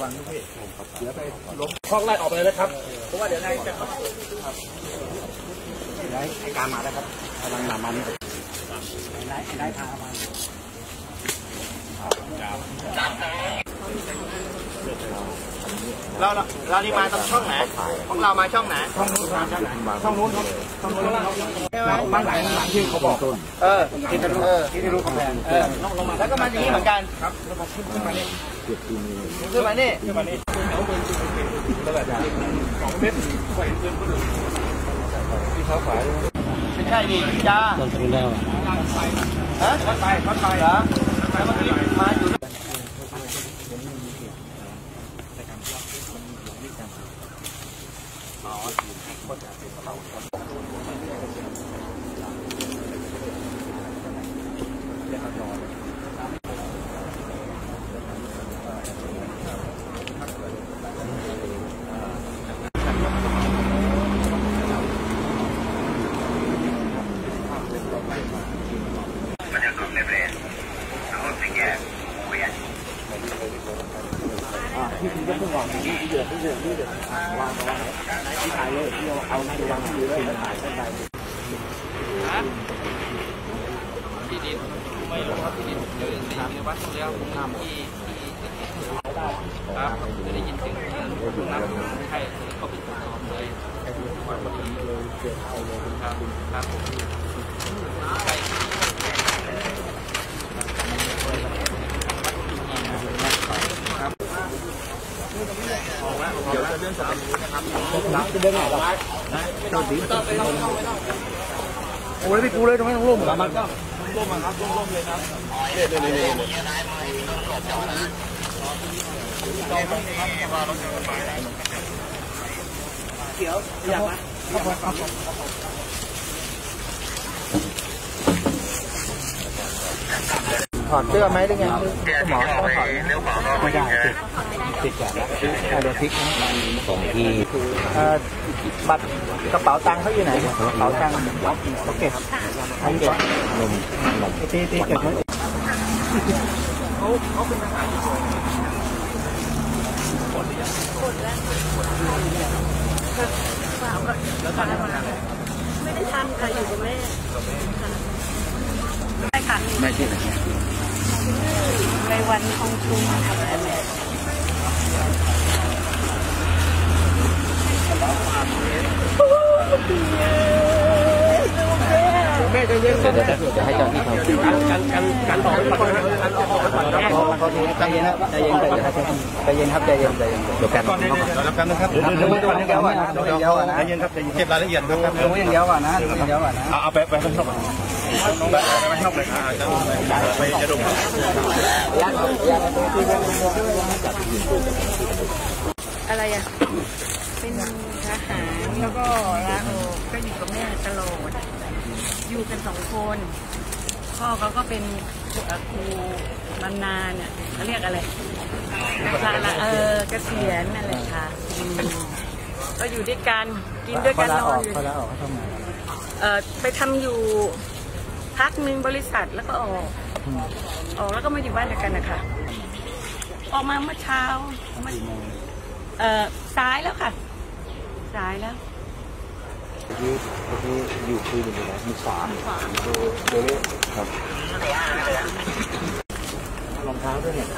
วังทุกที่เดี๋ยวไปล้มคล้องไล่ออกไปเลยนะครับเพราะว่าเดี๋ยวนายจะได้ให้การมาแล้วครับกำลังนำมันได้ทางมาเราที่มาตรงช่องไหนของเรามาช่องไหนช่องนู้นช่องนู้นบ้านหลังที่เขาบอกที่ทะลุของแพงลงมาแล้วก็มาอย่างนี้เหมือนกันครับแล้วก็ขึ้นมานี่ขึ้นมานี่2 เมตรไหวเกินคนอื่นที่เขาขายไม่ใช่ดิจ้าโดนชนแล้วฮะวัดไปเหรอมาอยู่ที่คุณจะต้องวางที่เดือดวางที่ถ่ายเลยที่เอาในวางที่เลยถ่ายได้ไหมที่ดินไม่รู้ครับที่ดินอยู่ในวัดตรงแล้วผมทำที่ครับจะได้ยินเสียงนับใช่เขาเป็นคนทำเลยครับใช่เดี๋ยวจะเดินสายนะครับจะเดินไหนล่ะต้องดีต้องไปต้องโอ้ยพี่กูเลยตรงนี้ต้องร่มเหรอมันก็ร่มครับร่มเลยครับเดี๋ยวอยากมาถอดเสื้อไหมหรือไงหมอต้องถอดไม่ได้ติดแกะแล้วเดี๋ยวพลิกส่งที่บัตรกระเป๋าตังค์เขาอยู่ไหนกระเป๋าตังค์โอเคครับโอเคนมตีเก็บไว้เขาเป็นทหารแล้วทำอะไรไม่ได้ทำค่ะอยู่กับแม่ไม่ค่ะไม่ใช่ในวันของคุณแม่จะเย็นจะให้เจ้าที่เขาการต่อใจเย็นครับใจเย็นครับใจเย็นเดี๋ยวกันแล้วกันนะครับเดี๋ยวไม่ต้องเดี๋ยวก่อนนะเดี๋ยวก่อนนะใจเย็นครับเก็บรายละเอียดครับเดี๋ยวก่อนนะเอาไปข้างนอกไปข้างนอกเลยไปจะดูอะไรอ่ะเป็นทหารแล้วก็ลาออกก็อยู่กับแม่ตลอดอยู่กัน2 คนพ่อเขาก็เป็นครูบำนาญเนี่ยเขาเรียกอะไรเกษียณนั่นแหละค่ะก็อยู่ด้วยกันกินด้วยกันนอนอยู่ไปทำอยู่พักหนึ่งบริษัทแล้วก็ออกแล้วก็มาอยู่บ้านเดียวกันนะคะออกมาเมื่อเช้าสายแล้วค่ะสายแล้วอยู่คุยกันอยู่แล้วมีขวาโดยครับรองเท้าด้วยเนี่ย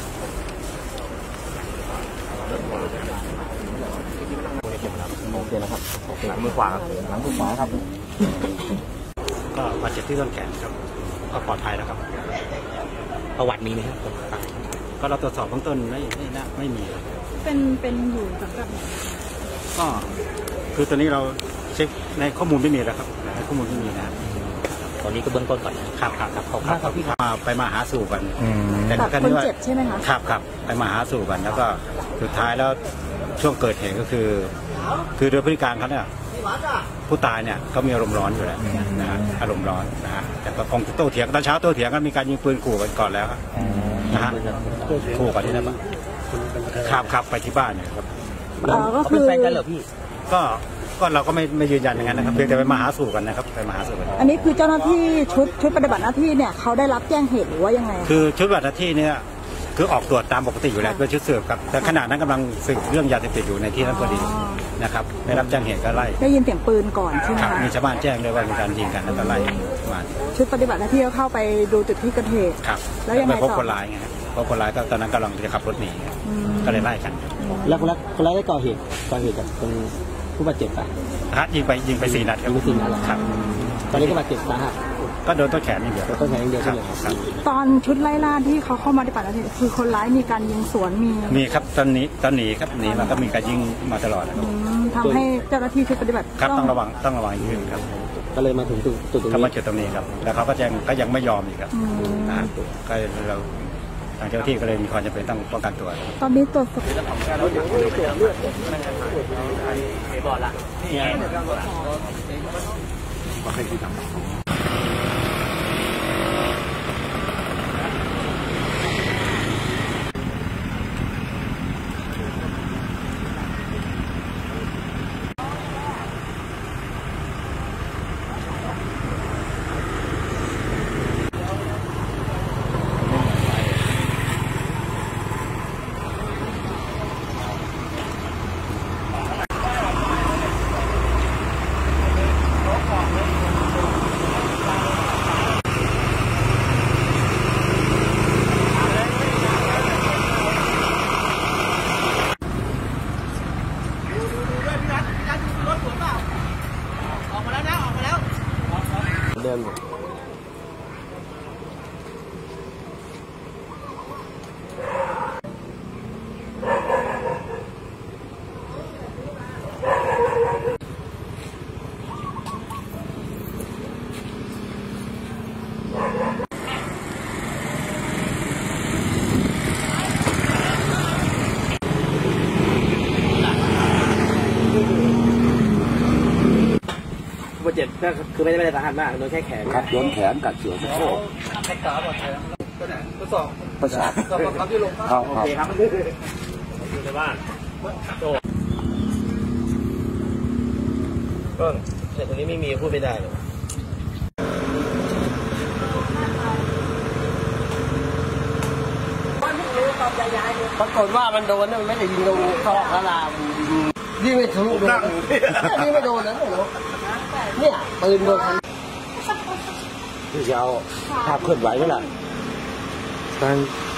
โอเคแล้วครับหลังมือขวาครับก็บาดเจ็บที่ต้นแขนครับก็ปลอดภัยแล้วครับประวัติมีไหมครับก็เราตรวจสอบเบื้องต้นไม่มีเป็นอยู่สังกัดไหนก็คือตอนนี้เราเช็คในข้อมูลไม่มีแล้วครับในข้อมูลไม่มีนะตอนนี้ก็เบื้องต้นก่อนครับเขาไปมาหาสู่กันแต่คนเจ็บใช่ไหมคะครับไปมาหาสู่กันแล้วก็สุดท้ายแล้วช่วงเกิดเหตุก็คือโดยพฤติการเขาเนี่ยผู้ตายเนี่ยเขามีอารมณ์ร้อนอยู่แล้วนะฮะอารมณ์ร้อนนะฮะแต่ก็คงโต้เถียงตอนเช้าโต้เถียงกันมีการยิงปืนขู่กันก่อนแล้วนะฮะขู่กันที่นั่นปะขับไปที่บ้านเนี่ยครับก็คือแฟนกันเหรอพี่ก็เราก็ไม่ยืนยันอย่างนั้นนะครับเพียงแต่ไปมาหาสู่กันนะครับไปมาหาสู่กันอันนี้คือเจ้าหน้าที่ชุดปฏิบัติหน้าที่เนี่ยเขาได้รับแจ้งเหตุหรือว่ายังไงคือชุดปฏิบัติหน้าที่เนี่ยคือออกตรวจตามปกติอยู่แล้วด้วยชุดสืบครับแต่ขณะนั้นกำลังสืบเรื่องยาเสพติดอยู่ในที่นั้นพอดีนะครับได้รับแจ้งเหตุก็ไล่ได้ยินเสียงปืนก่อนใช่ไหมครับคะมีชาวบ้านแจ้งด้วยว่ามีการยิงกันแล้วก็ไล่มาชุดปฏิบัติหน้าที่ก็เข้าไปดูจุดที่เกิดเหตุครับแล้วยังไงไปพบต่อคนร้ายไงครับพบคนร้ายก็ตอนนั้นกำลังจะขับรถหนีก็เลยไล่กันแล้วคนร้ายได้ก่อเหตุกับคนผู้บาดเจ็บป่ะฮะยิงไป4 นัดครับยิงไป4 นัดเหรอครับตอนนี้ก็บาดเจ็บสาหัสก็โดนต้นแขนอย่างเดียวต้นแขนอย่างเดียวครัใช่บไหมครับครับตอนชุดไล่ล่าที่เขาเข้ามาในป่าละทีคือคนร้ายมีการยิงสวนมีมีครับตอนหนีครับหนีมาก็มีการยิงมาตลอดนะครับทำให้เจ้าหน้าที่ชุดปฏิบัติครับต้องระวังยิ่งขึ้นครับก็เลยมาถึงจุดตรงเข้ามานี้จุดตรงนี้ครับแล้วเขาก็ยังไม่ยอมอีกครับนะก็เราทางเจ้าหน้าที่ก็เลยมีความจำเป็นต้องป้องกันตัวตอนนี้ตรวจสอบเดิม ผู้บาดเจ็บก็คือไม่ได้สาหัสมากโดนแค่แขนครับโดนแขนกัดเสือสะโพกประสาทครับโอเคครับอยู่ในบ้านก็แต่คนนี้ไม่มีพูดไม่ได้เลยปรากฏว่ามันโดนมันไม่ได้ยิงตรงซอกพระรามยิงไม่ทะลุโดนยิงไม่โดนนะเนี่ยปืนโดนที่จะเอาภาพเคลื่อนไหวไว้ล่ะการ